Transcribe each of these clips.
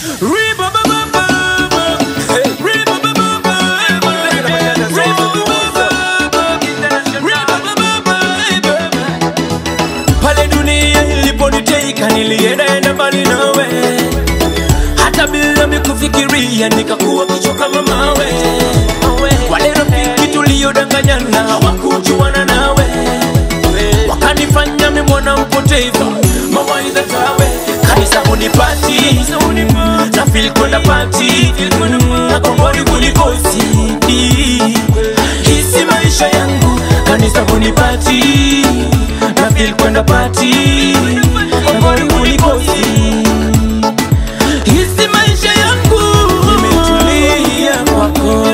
Pale dunia iliponiteka nilienda mbali nawe, hata bila mikufikiria nikakuwa kichwa kama mawe. Wale rafiki tuliodanganyana hawakujuana nawe, wakanifanya mimi mwana mpotevu, mawaidha tawe. Kanisa hunipati, na feel kwenda party, na kongoni kunikosi. Hisi maisha yangu, kanisa hunipati, na feel kwenda party, kongoni kunikosi. Hisi maisha yangu, nimetulia kwako,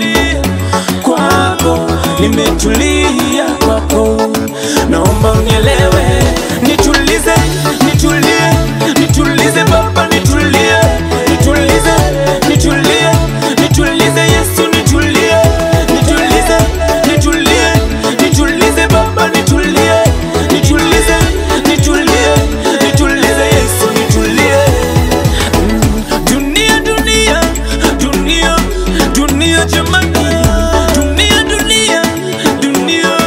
kwako, nimetulia kwako. Naomba unielewe, nitulize, nitulie, nitulize Baba, nitulie, nitulize, nitulie, nitulize Yesu, nitulie, nitulize, nitulie, nitulize Baba, nitulie, nitulize, nitulie, nitulize Yesu, nitulie. Dunia, dunia, dunia, dunia jamani, dunia, dunia, dunia.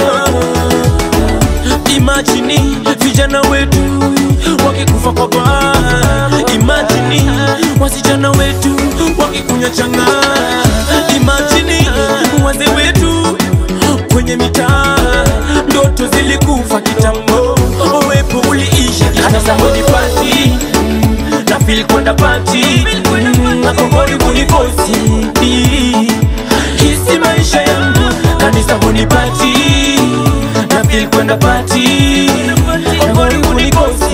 Imagine vijana wetu wakikufa kwa baa, imagine wasichana wetu wakikunywa chang'aa, imagine wazee wetu kwenye mitaa, ndoto zilikufa kitambo, uwepo uliisha. Kanisa hunipati, na feel kwenda party, na kongoni kunikosi. Hisi maisha yangu, kanisa hunipati, na feel kwenda party, kongoni kunikosi.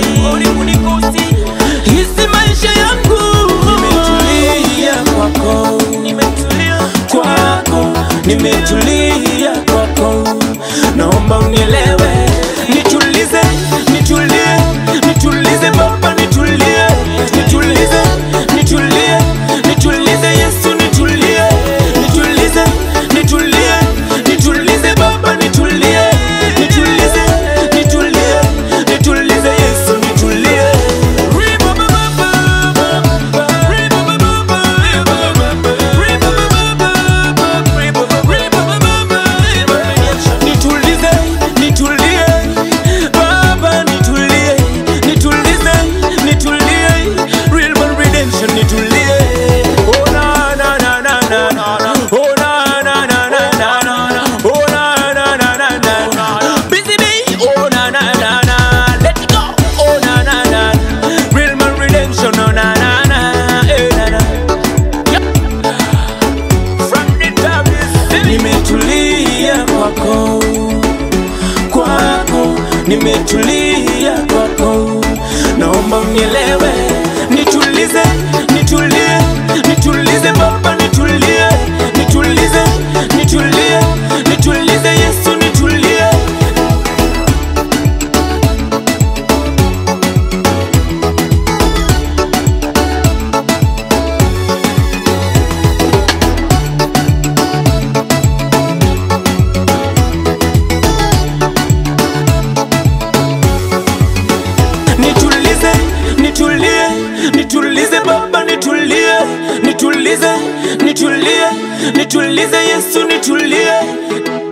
Hisi maisha yangu, nimetulia kwako, kwako, nimetulia kwako. Naomba unielewe, nitulize, nitulie, nitulize Baba, nitulie, nitulize, nitulie, nitulize Yesu, nitulie, nitulize, nitulie, nitulize Baba, nitulie, nitulize, nitulie, nitulize Yesu, nitulie. Nitulize, nitulie, Baba, nitulie, nitulize, nitulie, Real Man Redemption, nitulie. Oh na na na na na, oh na na na na na, oh na na na na na, busy me, oh na na na na, let it go, oh na na na, Real Man Redemption, oh na na na, eh na na. From the top is nimetulia kwako, kwako, nimetulia kwako. Naomba unielewe, nitulize, nitulie, nitulize Baba, nitulie, nitulize, nitulie, nitulize Yesu, nitulie. Nitulize, nitulie, nitulize Baba, nitulie, nitulize, nitulie, nitulize Yesu, nitulie.